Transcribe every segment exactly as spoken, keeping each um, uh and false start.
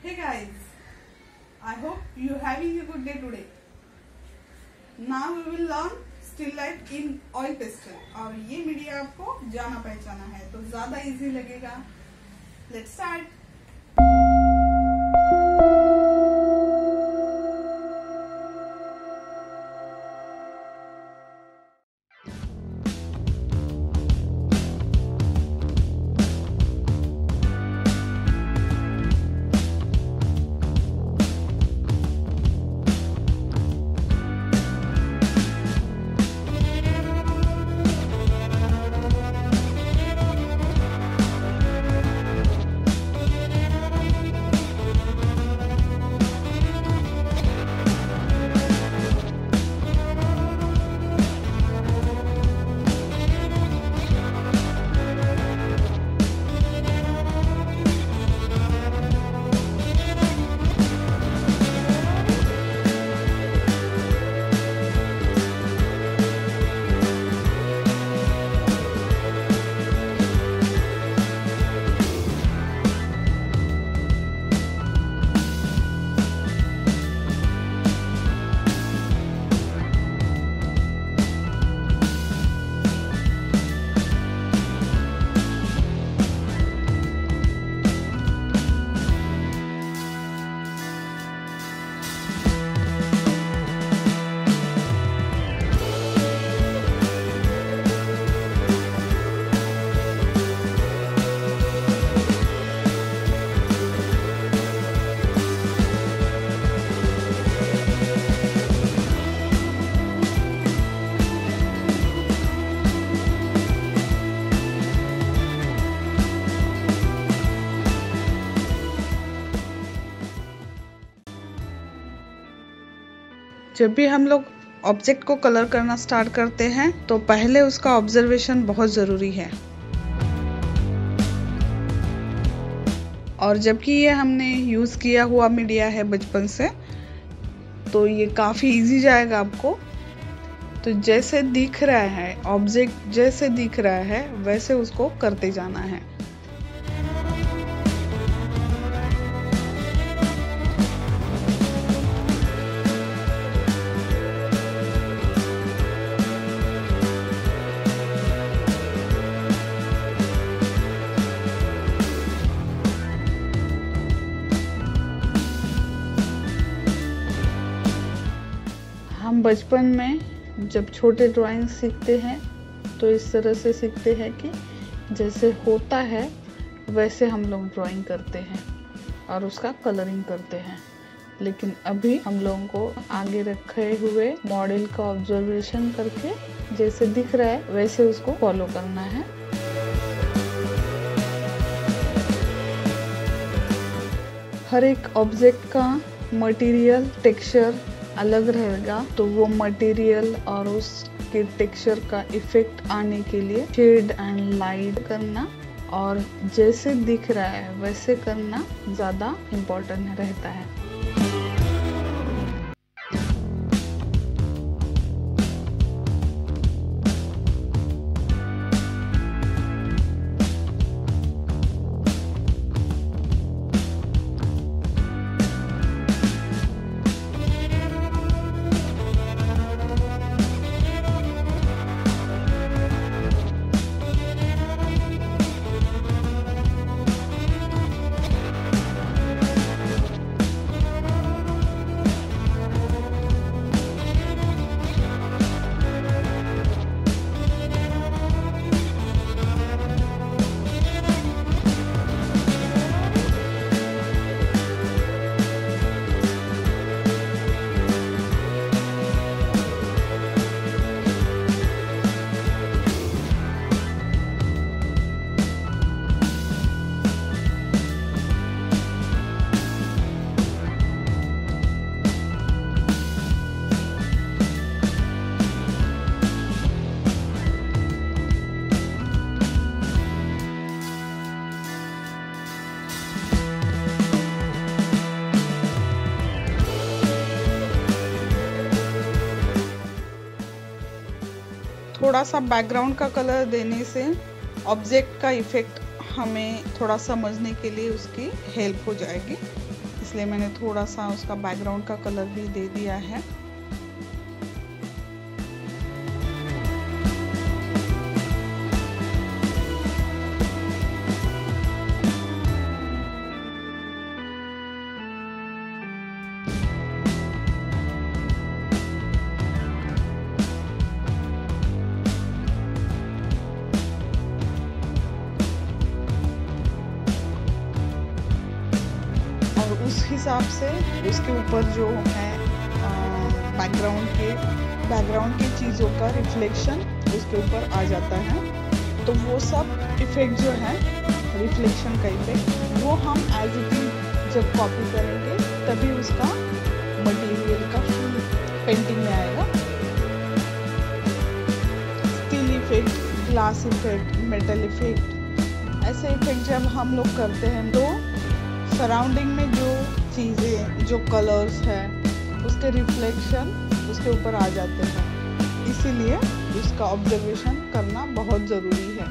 Hey guys, I hope you having a good day today. Now we will learn still life in oil pastel और ये media आपको जाना पहचाना है तो ज्यादा इजी लगेगा. Let's start. जब भी हम लोग ऑब्जेक्ट को कलर करना स्टार्ट करते हैं तो पहले उसका ऑब्जर्वेशन बहुत ज़रूरी है. और जबकि ये हमने यूज़ किया हुआ मीडिया है बचपन से तो ये काफ़ी इजी जाएगा आपको. तो जैसे दिख रहा है ऑब्जेक्ट जैसे दिख रहा है वैसे उसको करते जाना है. हम बचपन में जब छोटे ड्राइंग सीखते हैं तो इस तरह से सीखते हैं कि जैसे होता है वैसे हम लोग ड्राइंग करते हैं और उसका कलरिंग करते हैं. लेकिन अभी हम लोगों को आगे रखे हुए मॉडल का ऑब्जर्वेशन करके जैसे दिख रहा है वैसे उसको फॉलो करना है. हर एक ऑब्जेक्ट का मटेरियल टेक्सचर अलग रहेगा तो वो मटेरियल और उसके टेक्सचर का इफेक्ट आने के लिए शेड एंड लाइट करना और जैसे दिख रहा है वैसे करना ज़्यादा इम्पोर्टेंट रहता है. थोड़ा सा बैकग्राउंड का कलर देने से ऑब्जेक्ट का इफेक्ट हमें थोड़ा समझने के लिए उसकी हेल्प हो जाएगी. इसलिए मैंने थोड़ा सा उसका बैकग्राउंड का कलर भी दे दिया है। उस हिसाब से उसके ऊपर जो है बैकग्राउंड के बैकग्राउंड की चीज़ों का रिफ्लेक्शन उसके ऊपर आ जाता है। तो वो सब इफेक्ट जो है, रिफ्लेक्शन का इफेक्ट, वो हम एज इट इज जब कॉपी करेंगे तभी उसका मटेरियल का फुल पेंटिंग में आएगा। Steel effect, glass effect, metal effect, ऐसे इफेक्ट जब हम लोग करते हैं तो सराउंडिंग में जो चीज़ें, जो कलर्स है, उसके रिफ्लेक्शन उसके ऊपर आ जाते हैं। इसीलिए उसका ऑब्जर्वेशन करना बहुत ज़रूरी है।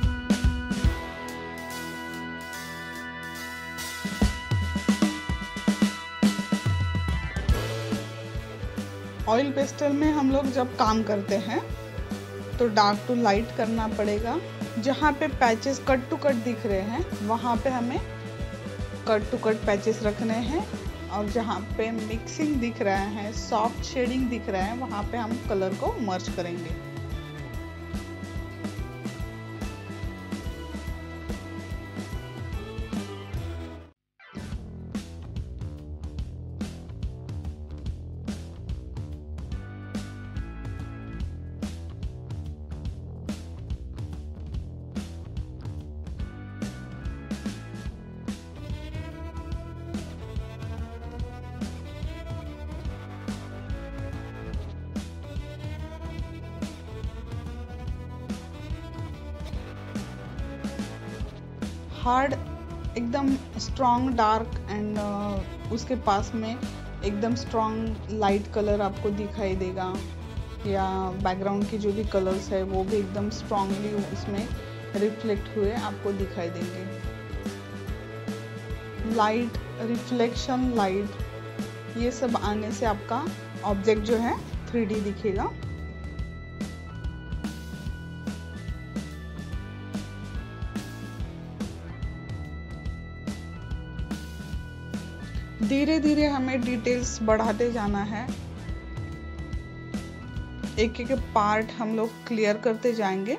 ऑयल पेस्टल में हम लोग जब काम करते हैं तो डार्क टू लाइट करना पड़ेगा। जहाँ पे पैचेस कट टू कट दिख रहे हैं वहाँ पे हमें कट टू कट पैचेस रखने हैं, और जहाँ पे मिक्सिंग दिख रहा है, सॉफ्ट शेडिंग दिख रहा है, वहाँ पे हम कलर को मर्ज करेंगे। हार्ड एकदम स्ट्रॉन्ग डार्क एंड उसके पास में एकदम स्ट्रॉन्ग लाइट कलर आपको दिखाई देगा, या बैकग्राउंड की जो भी कलर्स है वो भी एकदम स्ट्रॉन्गली उसमें रिफ्लेक्ट हुए आपको दिखाई देंगे। लाइट, रिफ्लेक्शन, लाइट, ये सब आने से आपका ऑब्जेक्ट जो है थ्री डी दिखेगा। धीरे धीरे हमें डिटेल्स बढ़ाते जाना है। एक एक पार्ट हम लोग क्लियर करते जाएंगे।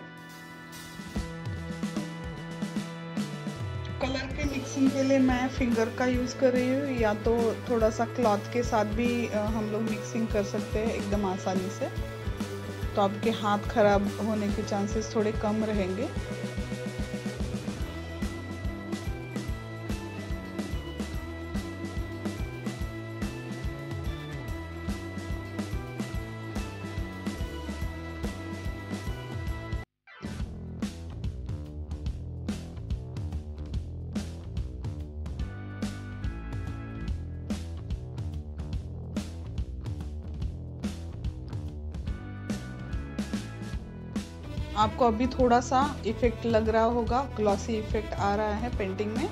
कलर के मिक्सिंग के लिए मैं फिंगर का यूज़ कर रही हूँ, या तो थोड़ा सा क्लॉथ के साथ भी हम लोग मिक्सिंग कर सकते हैं एकदम आसानी से, तो आपके हाथ खराब होने के चांसेस थोड़े कम रहेंगे। आपको अभी थोड़ा सा इफेक्ट लग रहा होगा, ग्लॉसी इफेक्ट आ रहा है पेंटिंग में।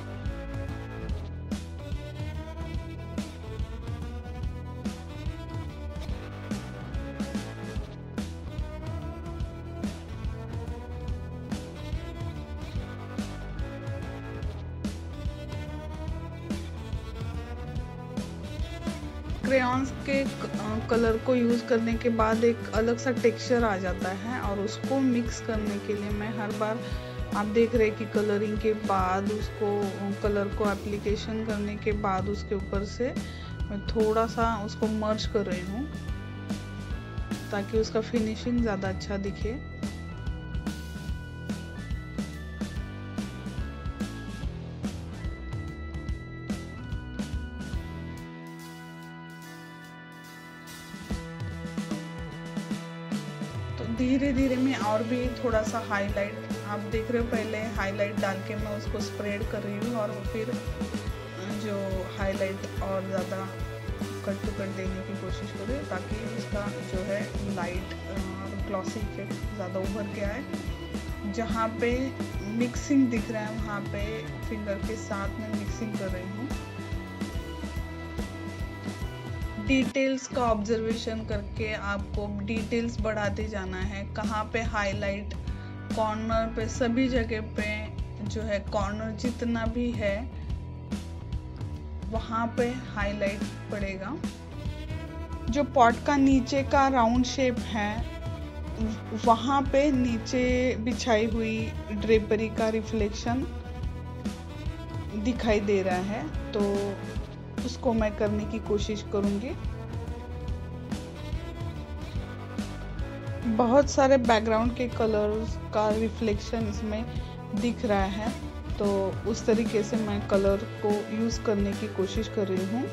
क्रेयॉन्स के कलर को यूज़ करने के बाद एक अलग सा टेक्सचर आ जाता है, और उसको मिक्स करने के लिए मैं हर बार, आप देख रहे हैं कि कलरिंग के बाद उसको, कलर को एप्लीकेशन करने के बाद उसके ऊपर से मैं थोड़ा सा उसको मर्ज कर रही हूँ ताकि उसका फिनिशिंग ज़्यादा अच्छा दिखे। धीरे धीरे मैं और भी थोड़ा सा हाईलाइट, आप देख रहे हो पहले हाईलाइट डाल के मैं उसको स्प्रेड कर रही हूँ, और फिर जो हाईलाइट और ज़्यादा कट टू कट देने की कोशिश कर रही हूँ ताकि उसका जो है लाइट और ग्लॉसी इफेक्ट ज़्यादा उभर के आए। जहाँ पे मिक्सिंग दिख रहा है वहाँ पे फिंगर के साथ मैं मिक्सिंग कर रही हूँ। डिटेल्स का ऑब्जर्वेशन करके आपको डिटेल्स बढ़ाते जाना है। कहाँ पे हाईलाइट, कॉर्नर पे, सभी जगह पे जो है कॉर्नर जितना भी है वहाँ पे हाईलाइट पड़ेगा। जो पॉट का नीचे का राउंड शेप है वहाँ पे नीचे बिछाई हुई ड्रेपरी का रिफ्लेक्शन दिखाई दे रहा है, तो उसको मैं करने की कोशिश करूँगी। बहुत सारे बैकग्राउंड के कलर्स का रिफ्लेक्शन इसमें दिख रहा है, तो उस तरीके से मैं कलर को यूज़ करने की कोशिश कर रही हूँ।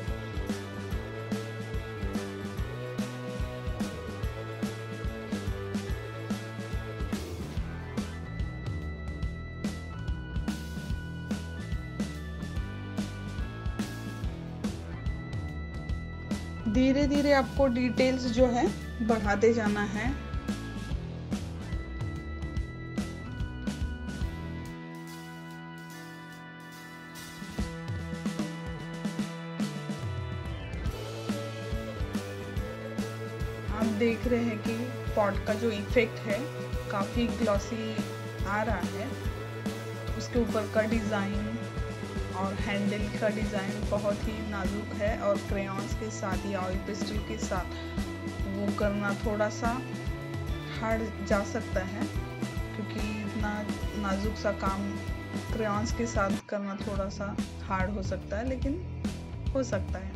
धीरे धीरे आपको डिटेल्स जो है बढ़ाते जाना है। आप देख रहे हैं कि पॉट का जो इफेक्ट है काफी ग्लॉसी आ रहा है। उसके ऊपर का डिजाइन और हैंडल का डिज़ाइन बहुत ही नाजुक है, और क्रेयॉन्स के साथ या ऑयल पेस्टल के साथ वो करना थोड़ा सा हार्ड जा सकता है, क्योंकि इतना नाजुक सा काम क्रेयॉन्स के साथ करना थोड़ा सा हार्ड हो सकता है, लेकिन हो सकता है।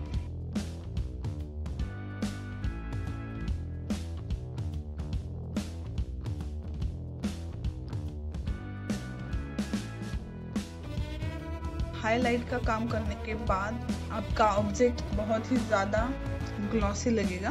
हाईलाइट का काम करने के बाद आपका ऑब्जेक्ट बहुत ही ज़्यादा ग्लॉसी लगेगा।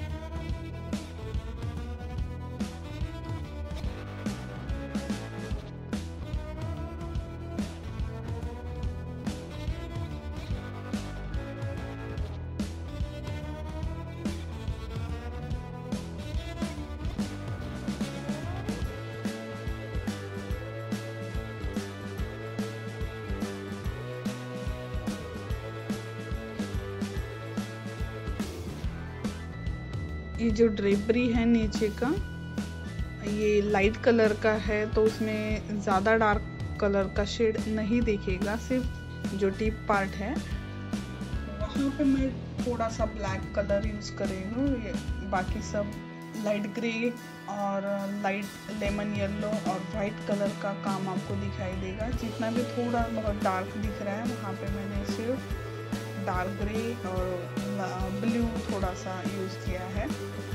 ये जो ड्रेपरी है नीचे का, ये लाइट कलर का है, तो उसमें ज़्यादा डार्क कलर का शेड नहीं दिखेगा। सिर्फ जो टिप पार्ट है वहाँ पे मैं थोड़ा सा ब्लैक कलर यूज़ कर रही हूँ। ये बाकी सब लाइट ग्रे और लाइट लेमन येलो और वाइट कलर का काम आपको दिखाई देगा। जितना भी थोड़ा बहुत डार्क दिख रहा है वहाँ पे मैंने सिर्फ डार्क ग्रे और ब्लू थोड़ा सा यूज़ किया है।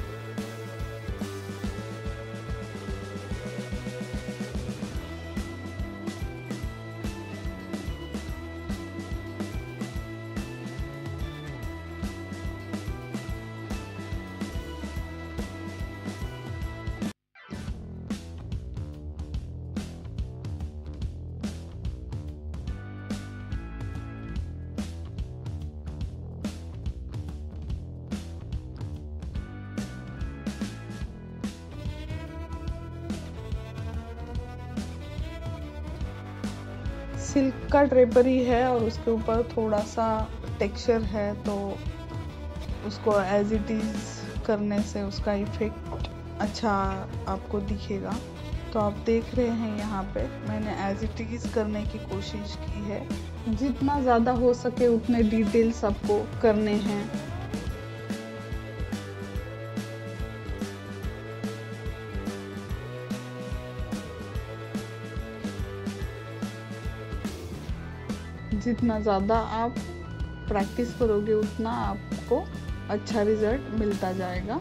सिल्क का ड्रेपरी है और उसके ऊपर थोड़ा सा टेक्सचर है, तो उसको एज इट इज़ करने से उसका इफेक्ट अच्छा आपको दिखेगा। तो आप देख रहे हैं यहाँ पे मैंने एज इट इज़ करने की कोशिश की है। जितना ज़्यादा हो सके उतने डिटेल्स आपको करने हैं। जितना ज़्यादा आप प्रैक्टिस करोगे उतना आपको अच्छा रिजल्ट मिलता जाएगा।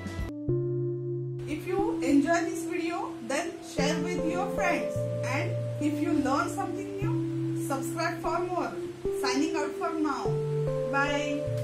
If you enjoy this video, then share with your friends and If you learn something new, subscribe for more. Signing out for now. Bye.